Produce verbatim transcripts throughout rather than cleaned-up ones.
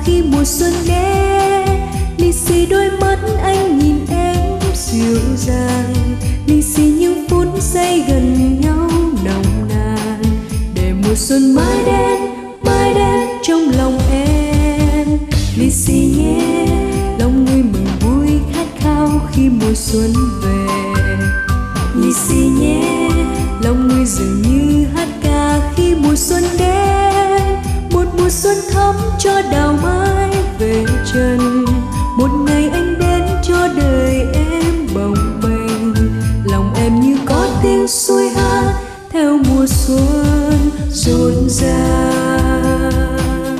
khi mùa xuân đến. Lì xì đôi mắt anh nhìn em dịu dàng, lì xì những phút giây gần nhau nồng nàn, để mùa xuân mãi đến mãi đến trong lòng em. Lì xì nhé, lòng người mừng vui khát khao khi mùa xuân về. Lì xì nhé, lòng người dường như hát ca khi mùa xuân đến. Một mùa xuân thắm cho đào mai về trần, một ngày anh đến cho đời em bồng bềnh. Lòng em như có tiếng xuôi hát theo mùa xuân rộn ràng.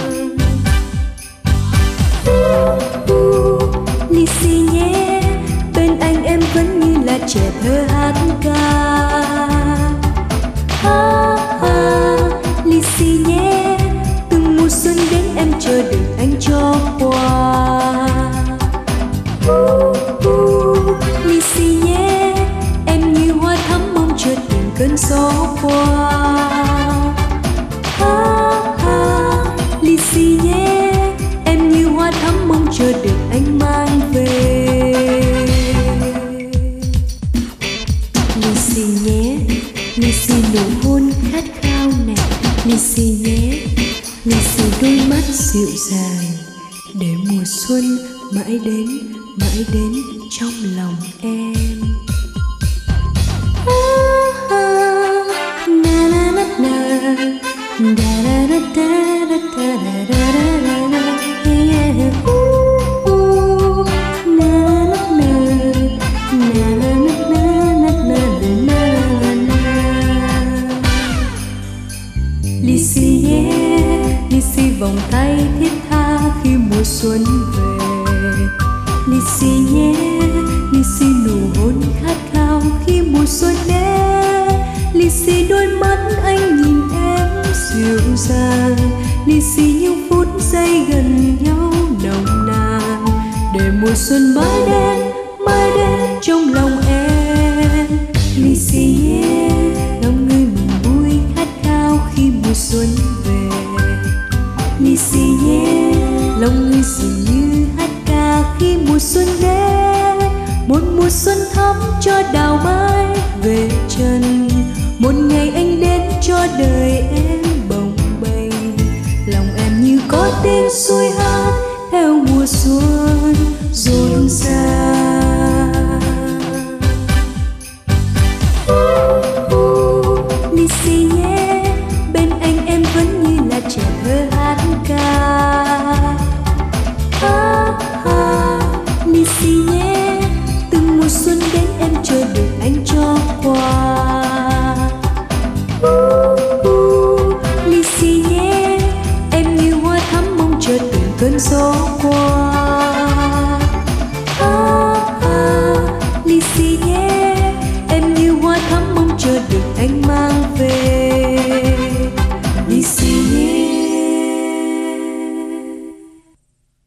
Lì xì nhé, bên anh em vẫn như là trẻ thơ hát ca. Ha ha, lì xì nhé, từng mùa xuân đến em chờ đợi anh cho quà. Uh, uh, lì xì nhé, em như hoa thắm mong chờ từng cơn gió qua. Ha ha, lì xì nhé, em như hoa thắm mong chờ được anh mang về. Lì xì nhé, lì xì nụ hôn khát khao này. Lì xì nhé, lì xì đôi mắt dịu dàng, để mùa xuân mãi đến mãi đến trong lòng em. Lì xì nhé, lì xì vòng tay thiết tha khi mùa xuân về. Lì xì nhé, lì xì nụ hôn khát khao khi mùa xuân đến. Lì xì đôi mắt anh nhìn em dịu dàng, lì xì những phút giây gần nhau nồng nàn, để mùa xuân mãi đến mãi đến trong lòng em. Lì xì nhé, lòng người mừng vui khát khao khi mùa xuân về. Lì xì nhé, lòng người dường như hát ca khi mùa xuân đến. Một mùa xuân thắm cho đào mai về trần, một ngày anh đến cho đời em bồng bềnh. Lòng em như có tiếng xuôi